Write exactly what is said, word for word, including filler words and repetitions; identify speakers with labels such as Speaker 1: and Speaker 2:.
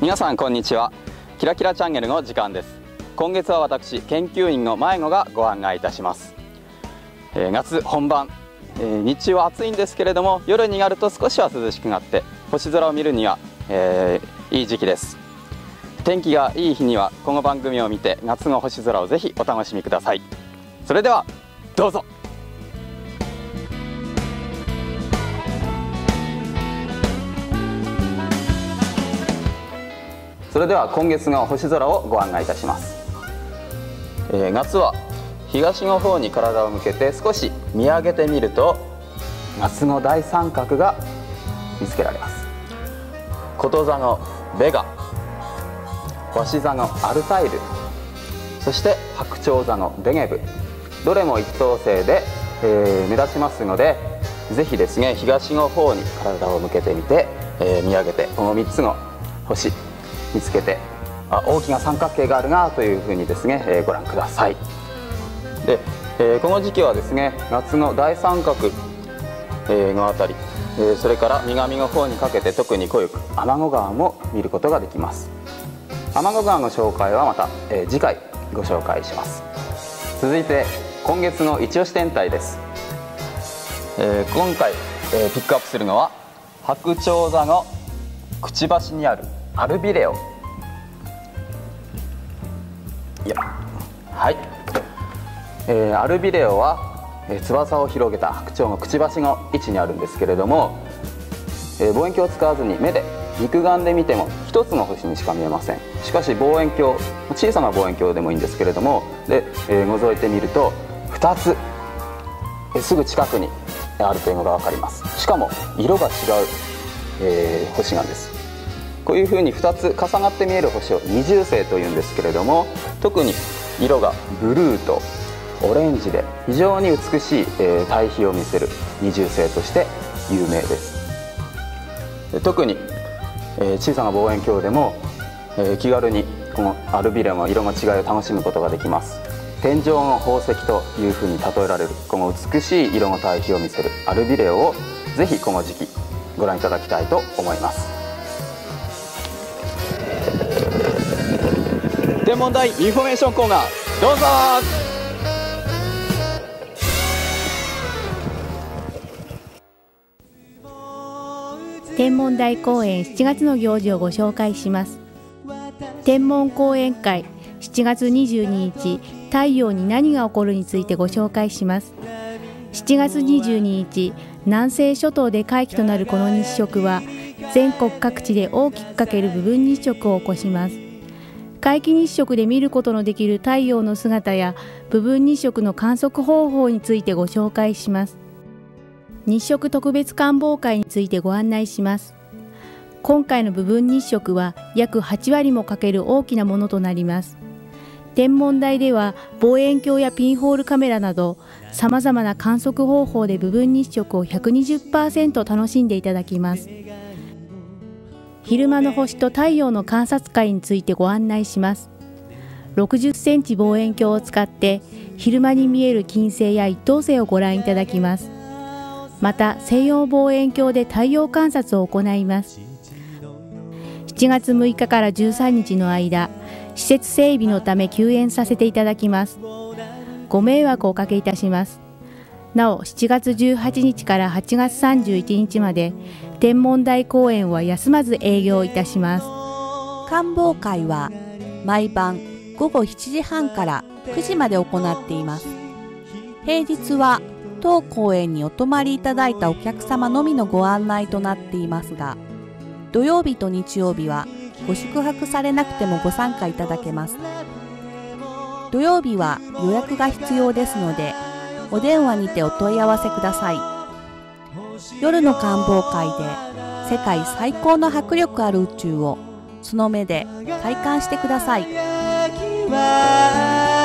Speaker 1: 皆さんこんにちは。キラキラチャンネルの時間です。今月は私研究員の迷子がご案内いたします。えー、夏本番、えー、日中は暑いんですけれども、夜になると少しは涼しくなって星空を見るには、えー、いい時期です。天気がいい日にはこの番組を見て夏の星空をぜひお楽しみください。それではどうぞ。それでは今月の星空をご案内いたします。えー、夏は東の方に体を向けて少し見上げてみると夏の大三角が見つけられます。こと座のベガ、鷲座のアルタイル、そして白鳥座のデゲブ、どれも一等星で、えー、目立ちますので、ぜひですね東の方に体を向けてみて、えー、見上げてこのみっつの星見つけて、あ、大きな三角形があるなというふうにですね、えー、ご覧ください。で、えー、この時期はですね夏の大三角、えー、のあたり、えー、それから南の方にかけて特に濃ゆく天の川も見ることができます。天の川の紹介はまた、えー、次回ご紹介します。続いて今月の一押し天体です。えー、今回、えー、ピックアップするのは白鳥座のくちばしにあるアルビレオ。いや、はい、えー、アルビレオは、えー、翼を広げた白鳥のくちばしの位置にあるんですけれども、えー、望遠鏡を使わずに目で肉眼で見ても一つの星にしか見えません。しかし望遠鏡、小さな望遠鏡でもいいんですけれども、で、えー、覗いてみるとふたつ、えー、すぐ近くにあるというのが分かります。しかも色が違う、えー、星なんです。こういうふうにふたつ重なって見える星を二重星というんですけれども、特に色がブルーとオレンジで非常に美しい、えー、対比を見せる二重星として有名です。で特に、えー、小さな望遠鏡でも、えー、気軽にこのアルビレオの色の違いを楽しむことができます。天上の宝石というふうに例えられるこの美しい色の対比を見せるアルビレオをぜひこの時期ご覧いただきたいと思います。天文台インフォメーションコーナー、どうぞ。
Speaker 2: 天文台公演しちがつの行事をご紹介します。天文講演会しちがつにじゅうににち、太陽に何が起こるについてご紹介します。しちがつにじゅうににち、南西諸島で皆既となるこの日食は全国各地で大きく欠ける部分日食を起こします。皆既日食で見ることのできる太陽の姿や部分日食の観測方法についてご紹介します。日食特別観望会についてご案内します。今回の部分日食は約はちわりも欠ける大きなものとなります。天文台では望遠鏡やピンホールカメラなどさまざまな観測方法で部分日食を ひゃくにじゅっパーセント 楽しんでいただきます。昼間の星と太陽の観察会についてご案内します。ろくじゅっセンチ望遠鏡を使って昼間に見える金星や一等星をご覧いただきます。また西洋望遠鏡で太陽観察を行います。しちがつむいかからじゅうさんにちの間、施設整備のため休園させていただきます。ご迷惑をおかけいたします。なおしちがつじゅうはちにちからはちがつさんじゅういちにちまで天文台公園は休まず営業いたします。
Speaker 3: 観望会は毎晩ごごしちじはんからくじまで行っています。平日は当公園にお泊まりいただいたお客様のみのご案内となっていますが、土曜日と日曜日はご宿泊されなくてもご参加いただけます。土曜日は予約が必要ですので、お電話にてお問い合わせください。夜の観望会で世界最高の迫力ある宇宙をその目で体感してください。